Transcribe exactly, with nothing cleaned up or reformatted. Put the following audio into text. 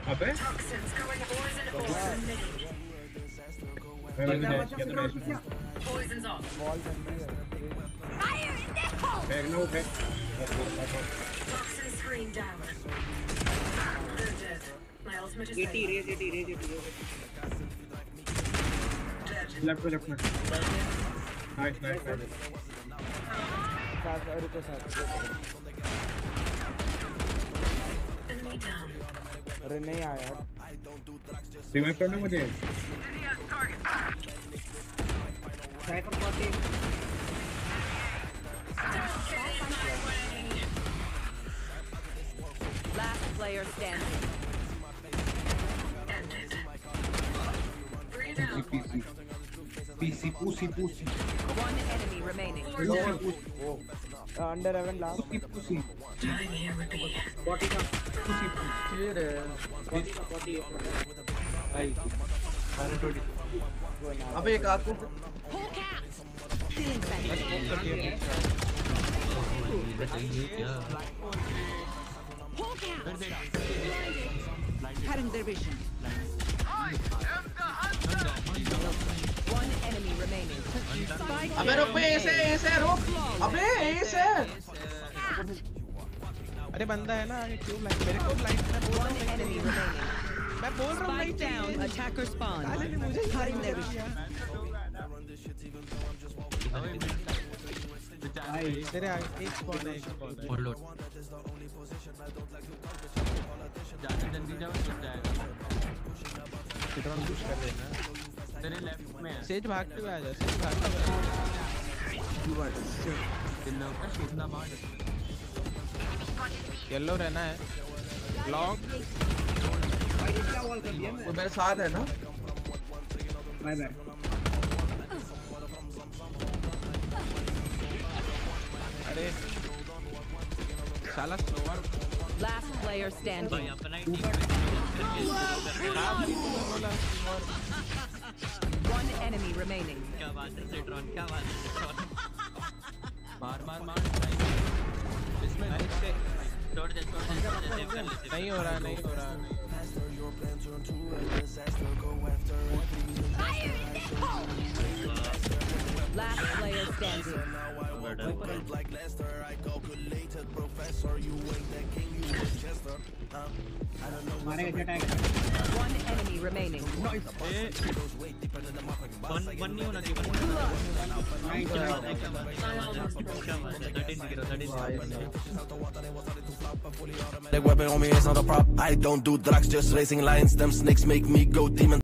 अबे लेफ्ट में लेफ्ट में नाइस नाइस नाइस रुको साथ अरे नहीं आया रिवाइव करना मुझे cypher forty Last player standing. P C pussy pussy One enemy remaining. oh under heaven last pussy pussy forty का pussy pussy रे फोर्टी भाई वन ट्वेंटी अबे एक आंख को Cutting their vision. One enemy remaining. अबे रुक बे ऐसे ऐसे रुक अबे ऐसे अरे बंदा है ना आगे क्यों लाइन मेरे को लाइन में बोल रहा हूं Enemy remaining. मैं बोल रहा हूं Spike down. Attacker spawn. Cutting their vision. तेरे आगे एक स्पॉन है एक स्पॉन है और लोड जाके जल्दी जाओ छुप जाएगा सिड्रॉन पुश कर देना तेरे लेफ्ट में है सेज भागते हुए आ जा सेज भागते हुए दिल्लो का शूटना मार येलो रहना है लॉन्ग वो मेरे साथ है ना बाय बाय अरे साला स्लोअर Last player standing. अपना ही टीम One enemy remaining. क्या बात है सिड्रॉन क्या बात है सिड्रॉन मार मार मार इसमें छोड़ दे छोड़ दे सेव कर ले नहीं हो रहा नहीं हो रहा Last player standing. मारेगा जटा One enemy remaining. One one नहीं होना चाहिए That weapon on me is not a prop. I don't do drugs, just racing lines. Them snakes make me go demon.